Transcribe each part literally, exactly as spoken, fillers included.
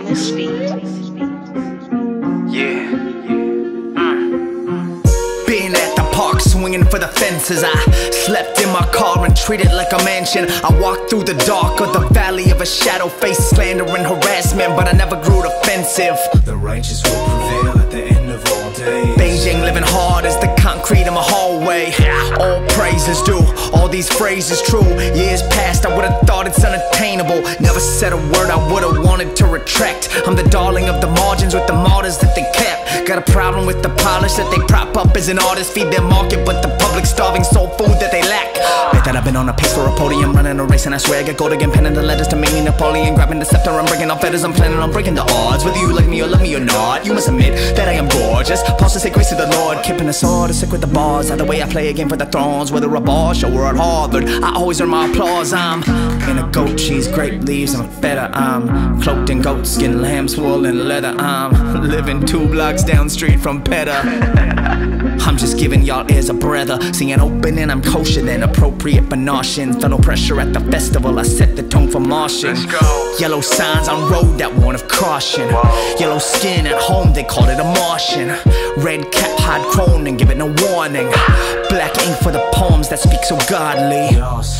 on this beat. Yeah. Mm. Being at the park, swinging for the fences. I slept in my car and treated like a mansion. I walked through the dark of the valley of a shadow, faced slander and harassment, but I never grew defensive. The righteous will prevail at the end of all days. Beijing living hard as the concrete in my hallway. All praises due, all these phrases true. Years past, I would've thought it's unattainable. Never said a word I would've wanted to retract. I'm the darling of the margins with the martyrs that they kept. Got a problem with the polish that they prop up as an artist. Feed their market, but the public starving soul food that they lack. Bet that I've been on a pace for a podium, running a race, and I swear I get gold again. Penning the letters to make me Napoleon, grabbing the scepter, I'm breaking off fetters. I'm planning on breaking the odds. Whether you like me or love me or not, you must admit that I am gorgeous. Pause to say grace to the Lord, keeping the sword or sick with the bars. Either way I play a game for the thrones, whether a Bosch or at Harvard, I always earn my applause. I'm in a goat cheese, grape leaves, I'm feta. I'm cloaked in goat skin, lamb's wool and leather. I'm living two blocks down street from Peta. I'm just giving y'all ears a breather. Seeing open and I'm kosher than appropriate for noshing. Felt no pressure at the festival, I set the tone for marching. Let's go. Yellow signs on road that warn of caution. Whoa. Yellow skin at home, they called it a Martian. Red cap, hide crone and giving a warning. Black ink for the poems that speak so godly.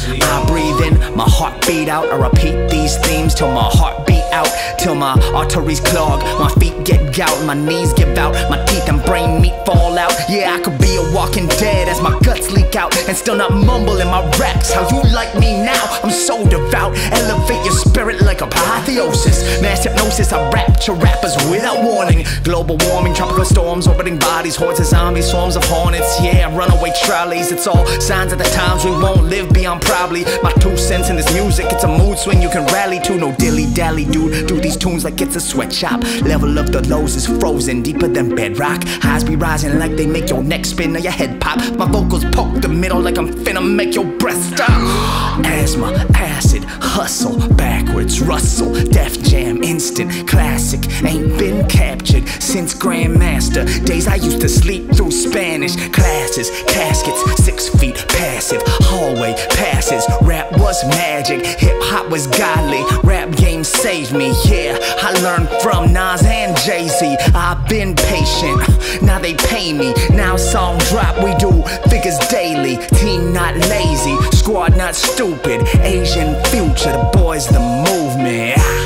I breathe in, my heart beat out. I repeat these themes till my heart beat out, till my arteries clog, my feet get gout, my knees give out, my teeth and brain meat fall out. Yeah, I could be a walking dead as my guts leak out, and still not mumble in my raps. How you like me now? I'm so devout. Elevate your spirit like apotheosis. Mass hypnosis, I rapture rappers without warning. Global warming, tropical storms, orbiting bodies, hordes of zombies, swarms of hornets. Yeah, runaway trolleys. It's all signs of the times we won't live beyond. Probably my two cents in this music. It's a mood swing you can rally to. No dilly dally, dude. Do these tunes like it's a sweatshop. Level of the lows is frozen deeper than bedrock. Highs be rising like they make your neck spin or your head pop. My vocals poke the middle like I'm finna make your breath stop. Asthma, acid, hustle, backwards, Russell, Def Jam, instant classic. Ain't been captured since Grandmaster days. I used to sleep through Spanish classes, caskets, six feet passive, hallway passes. Rap was magic, hip hop was godly. Rap game saved me, yeah. I learned from Nas and Jay-Z. I've been patient, now they pay me. Now song drop, we do figures daily. Team not lazy, squad not stupid. Asian future, the boys the movement.